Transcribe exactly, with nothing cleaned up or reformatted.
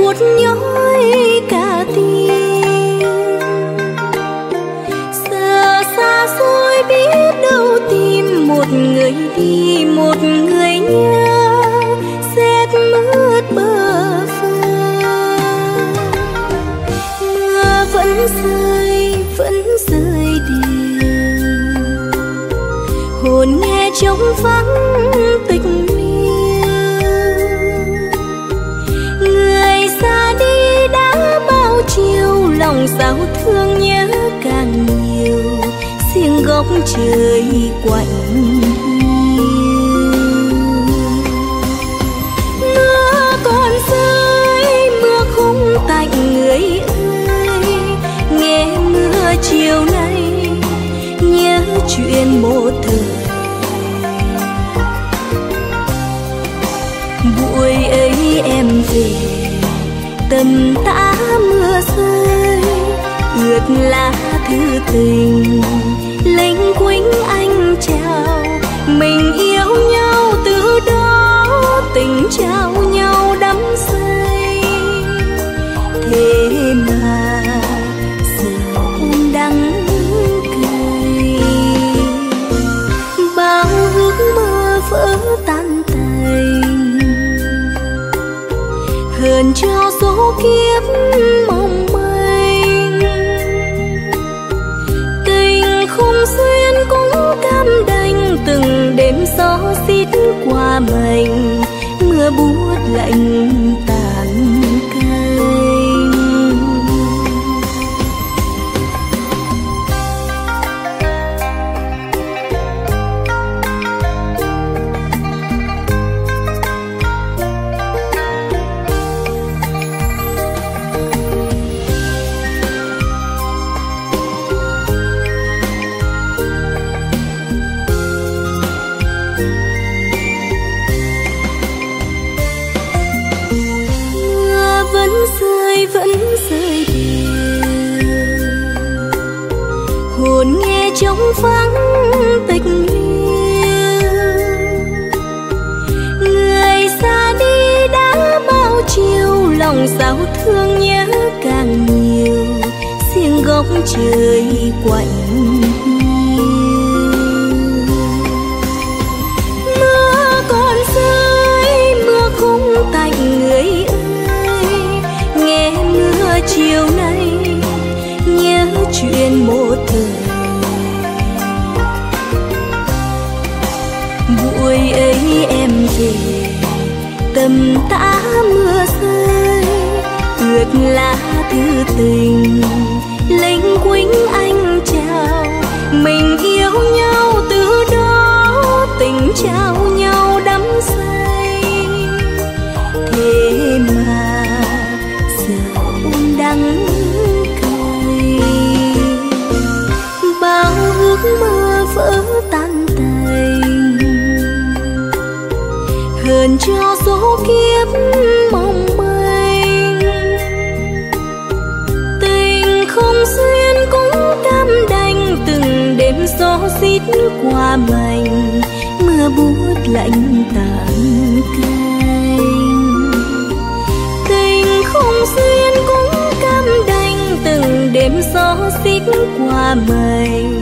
một nhói cả tim. Giờ xa xôi biết đâu tìm một người đi, một người nhớ rét mướt bờ phơi. Mưa vẫn rơi, vẫn rơi đều, hồn nghe trống vắng tịch miên. Người xa đi đã bao chiều, lòng sao thương nhớ càng nhiều, riêng góc trời quạnh hiu. Mưa còn rơi, mưa không tạnh người ơi, nghe mưa chiều nay nhớ chuyện một thời. Buổi ấy em về tầm tã mưa rơi, ướt lá thư tình lênh quĩnh anh chào. Mình yêu nhau từ đó, tình trao nhau đắm say. Thế mà giờ ôm đắng cay, bao ước mơ vỡ tan tành, hờn cho số kiếp mong manh. Tình không duyên cũng cam đành, từng đêm gió rít qua mình, mưa buốt lạnh tàn canh. Vẫn rơi đều, hồn nghe trống vắng tịch liêu. Người xa đi đã bao chiều, lòng sao thương nhớ càng nhiều, riêng góc trời quạnh hiu. Mưa còn rơi, mưa không tạnh người chiều nay nhớ chuyện một thời. Buổi ấy em về tầm tã mưa rơi, ướt lá thư tình lênh quĩnh anh chào. Mình yêu nhau từ đó, tình trao nhau đắm say. Thế mà giờ đắng cay, bao ước mơ vỡ tan tành, hờn cho số kiếp mong manh. Tình không duyên cũng cam đành, từng đêm gió rít qua mình, mưa buốt lạnh tàn canh. Tình không duyên cũng cam đành, từng đêm gió rít qua mình,